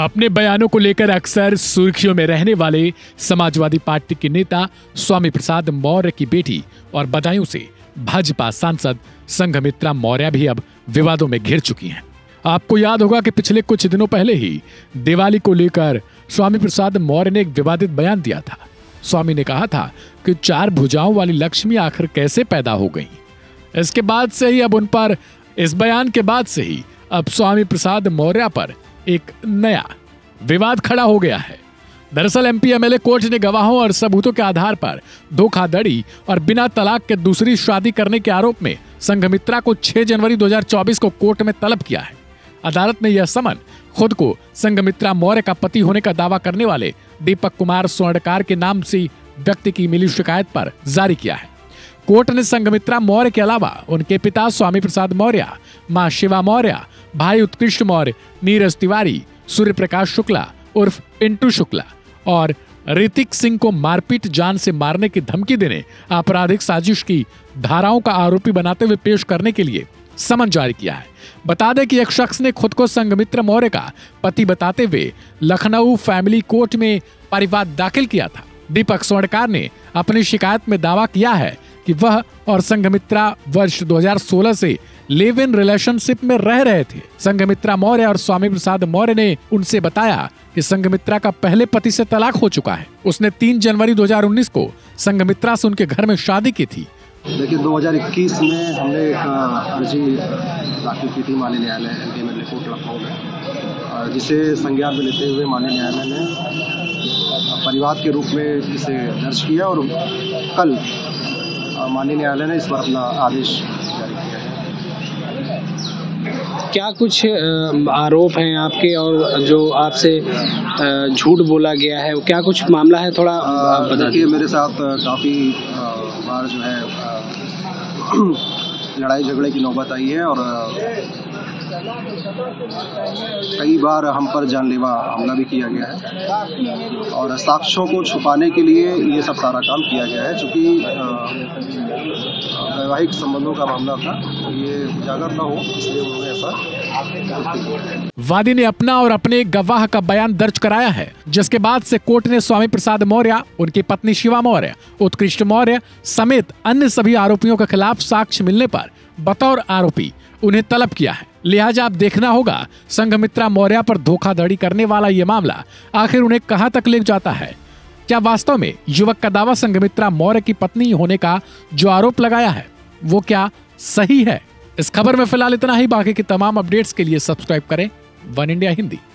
अपने बयानों को लेकर अक्सर सुर्खियों में रहने वाले समाजवादी पार्टी के नेता स्वामी प्रसाद मौर्य की बेटी और बदायूं से भाजपा सांसद संघमित्रा मौर्य भी अब विवादों में घिर चुकी हैं। आपको याद होगा कि पिछले कुछ दिनों पहले ही दिवाली को लेकर स्वामी प्रसाद मौर्य ने एक विवादित बयान दिया था। स्वामी ने कहा था कि 4 भुजाओं वाली लक्ष्मी आखिर कैसे पैदा हो गई। इसके बाद से ही अब उन पर इस बयान के बाद से ही अब स्वामी प्रसाद मौर्य पर एक नया विवाद खड़ा हो गया है। दरअसल एमपी एमएलए कोर्ट ने गवाहों और सबूतों के आधार पर धोखाधड़ी और बिना तलाक के दूसरी शादी करने के आरोप में संघमित्रा को 6 जनवरी 2024 को कोर्ट में तलब किया है। अदालत ने यह समन खुद को संघमित्रा मौर्य का पति होने का दावा करने वाले दीपक कुमार स्वर्णकार के नाम से व्यक्ति की मिली शिकायत पर जारी किया है। कोर्ट ने संघमित्रा मौर्य के अलावा उनके पिता स्वामी प्रसाद मौर्य, मां शिवा मौर्य, भाई उत्कृष्ट मौर्य, नीरज तिवारी, सूर्य प्रकाश शुक्ला उर्फ इंटू शुक्ला और ऋतिक सिंह को मारपीट, जान से मारने की धमकी देने, आपराधिक साजिश की धाराओं का आरोपी बनाते हुए पेश करने के लिए समन जारी किया है। बता दें कि एक शख्स ने खुद को संघमित्रा मौर्य का पति बताते हुए लखनऊ फैमिली कोर्ट में परिवाद दाखिल किया था। दीपक स्वर्णकार ने अपनी शिकायत में दावा किया है कि वह और संघमित्रा वर्ष 2016 से लिव इन रिलेशनशिप में रह रहे थे। संघमित्रा मौर्य और स्वामी प्रसाद मौर्य ने उनसे बताया कि संघमित्रा का पहले पति से तलाक हो चुका है। उसने 3 जनवरी 2019 को संघमित्रा से उनके घर में शादी की थी। देखिए 2021 में हमने एक अर्जी दाखिल की थी माननीय न्यायालय एमपी कोर्ट लखनऊ में, जिसे संज्ञान में लेते हुए माननीय न्यायालय ने परिवाद के रूप में इसे दर्ज किया और कल माननीय न्यायालय ने इस पर अपना आदेश जारी किया है। क्या कुछ आरोप हैं आपके और जो आपसे झूठ बोला गया है, क्या कुछ मामला है, थोड़ा बता दीजिए। मेरे साथ काफ़ी बार जो है लड़ाई झगड़े की नौबत आई है और कई बार हम पर जानलेवा हमला भी किया गया है और साक्ष्यों को छुपाने के लिए ये सब सारा काम किया गया है। चूँकि वैवाहिक संबंधों का मामला था, ये उजागर न हो इसलिए उन्होंने ऐसा। वादी ने अपना और अपने गवाह का बयान दर्ज कराया है, जिसके बाद से कोर्ट ने स्वामी प्रसाद मौर्य, उनकी पत्नी शिवा मौर्य, उत्कृष्ट मौर्य समेत अन्य सभी आरोपियों के खिलाफ साक्ष्य मिलने पर बतौर आरोपी उन्हें तलब किया है। लिहाजा अब देखना होगा संघमित्रा मौर्य पर धोखाधड़ी करने वाला ये मामला आखिर उन्हें कहां तक ले जाता है। क्या वास्तव में युवक का दावा संघमित्रा मौर्य की पत्नी होने का जो आरोप लगाया है वो क्या सही है? इस खबर में फिलहाल इतना ही। बाकी की तमाम अपडेट्स के लिए सब्सक्राइब करें वन इंडिया हिंदी।